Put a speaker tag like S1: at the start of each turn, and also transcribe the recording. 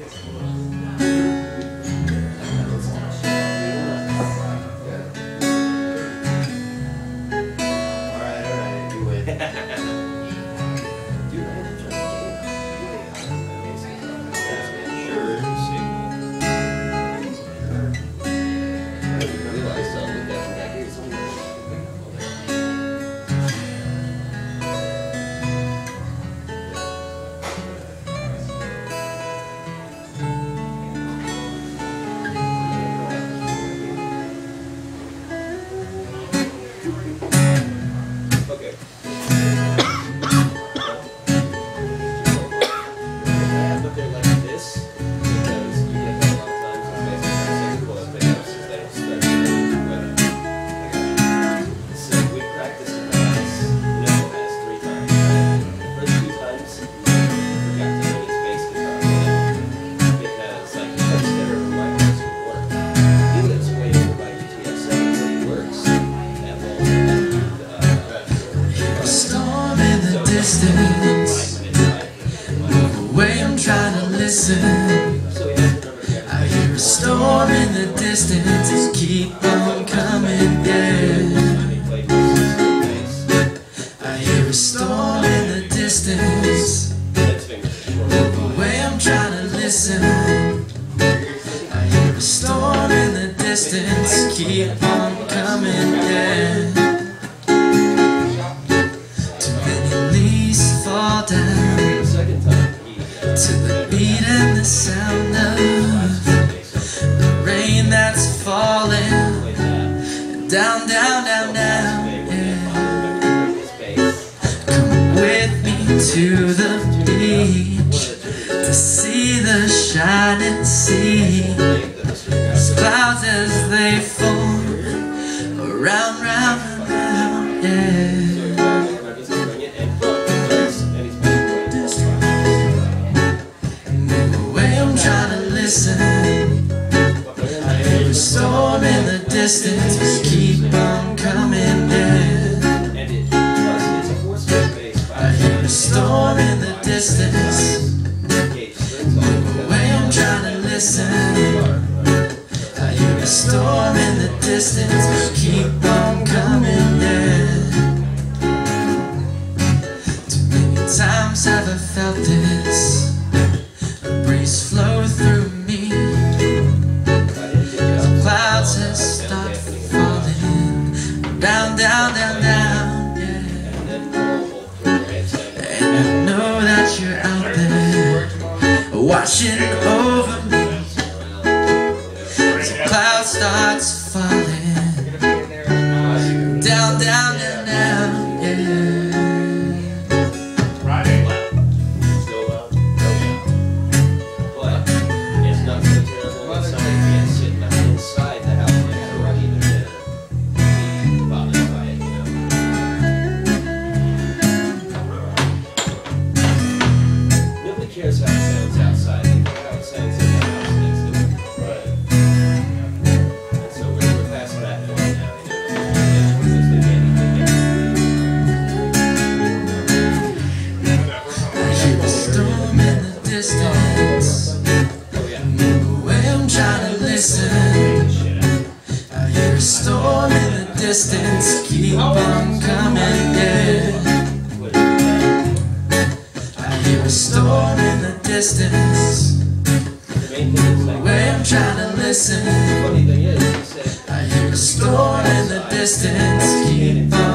S1: I hear a storm in the distance, just keep on coming, yeah. I hear a storm in the distance, move away, I'm trying to listen. I hear a storm in the distance, keep on coming, yeah. Too many leaves fall down to the beat and the sound of the rain that's falling down, down, down, down, yeah. Come with me to the beach to see the shining sea. These clouds as they form around, round, and round, yeah. Listen, I hear a storm in the distance, just keep on coming, yeah. I hear a storm in the distance, move away, I'm trying to listen. I hear a storm in the distance, just keep on coming, yeah. Too many times have I felt this, a breeze flow through me. Clouds have started falling down, down, down, down, yeah. And I know that you're out there watching over me. So cloud starts falling down, down, down, down, yeah.
S2: Cares how it sounds outside. They care how it sounds in the house next door. Right. And so we're past that point now.
S1: I hear a storm in the distance. Move away, I'm trying to listen. I hear a storm in the distance, keep on coming, yeah. A storm in the distance, away, I'm trying to listen. I hear a storm in the distance, keep on